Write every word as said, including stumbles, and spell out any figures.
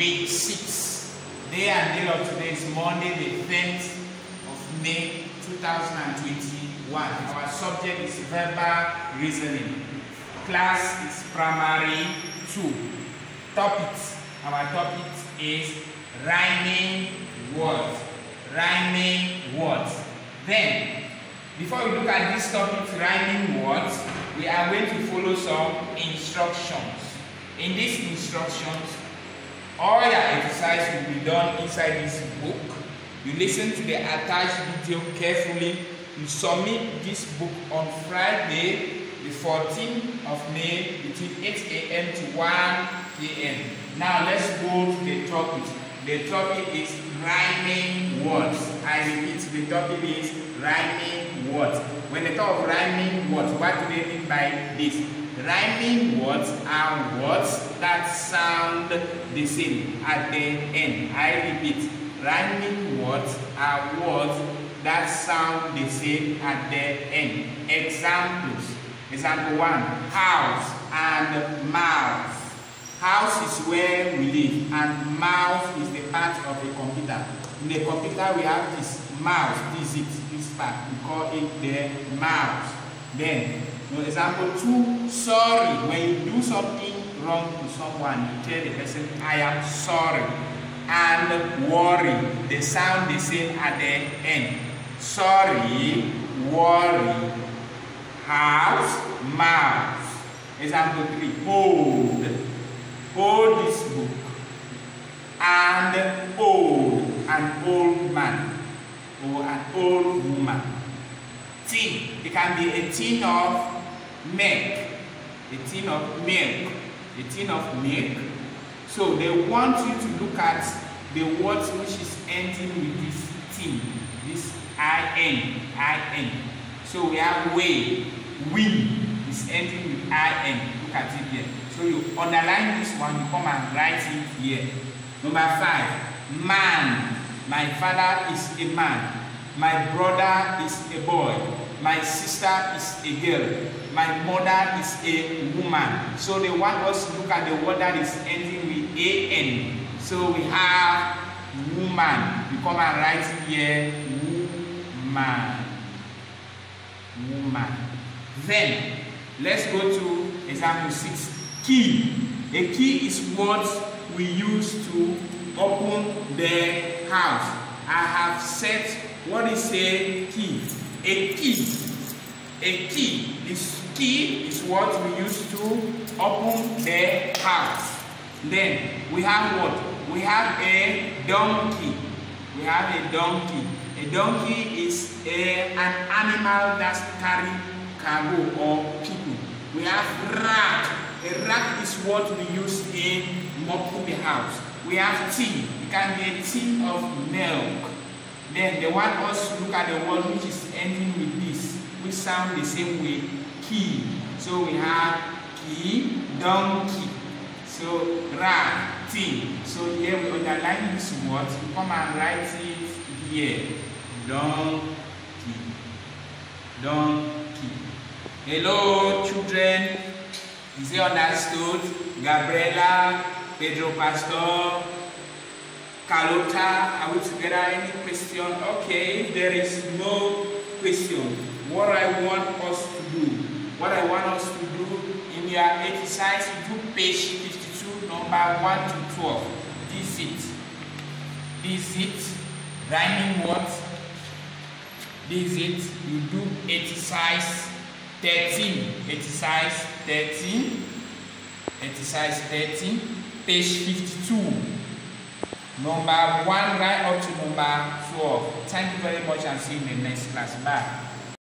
week six. Day and date of today is Monday, the tenth of May two thousand twenty-one. Our subject is verbal reasoning. Class is primary two. Topic. Our topic is rhyming words. Rhyming words. Then, before we look at this topic, rhyming words, we are going to follow some instructions. In these instructions, all your exercise will be done inside this book. You listen to the attached video carefully. You submit this book on Friday, the fourteenth of May, between eight A M to one P M Now let's go to the topic. The topic is rhyming words. I repeat, the topic is rhyming words. When they talk of rhyming words, what do they mean by this? Rhyming words are words that sound the same at the end. I repeat, rhyming words are words that sound the same at the end. Examples. Example one, house and mouth. House is where we live and mouth is the part of the computer. In the computer we have this mouse, this is it, this part. We call it the mouse. Then, example two, sorry. When you do something wrong to someone, you tell the person, I am sorry. And worry, they sound the same at the end. Sorry, worry, house, mouse. Example three, hold. Hold this book. And old, an old man or an old woman. Tin, it can be a tin of milk, a tin of milk, a tin of milk. So they want you to look at the words which is ending with this tin, this I N, I N. So we have way, we is ending with I N. Look at it here. So you underline this one, you come and write it here. Number five, man. My father is a man. My brother is a boy. My sister is a girl. My mother is a woman. So they want us to look at the word that is ending with A N. So we have woman. You come and write it here, woman. Woman. Then, let's go to example six. Key. A key is what we use to open the house. I have said what is a key. A key. A key. This key is what we use to open the house. Then we have what? We have a donkey. We have a donkey. A donkey is a, an animal that carry cargo or people. We have rack. A rack is what we use in mopping the house. We have tea. It can be a tin of milk. Then they want us to look at the word which is ending with this, which sound the same way, key. So we have key, donkey. So rack, tea. So here we underline this word. We come and write it here. Donkey. Donkey. Hello, children. Is it understood? Gabriela, Pedro Pastor, Carlota, are we together? Any question? Okay, if there is no question, what I want us to do, what I want us to do in your exercise, you do page fifty-two, number one to twelve. This it. This it. Rhyming words. This it. You do exercise thirteen. Exercise thirteen. Exercise thirteen. Page fifty-two. Number one right up to number twelve. Thank you very much and see you in the next class. Bye.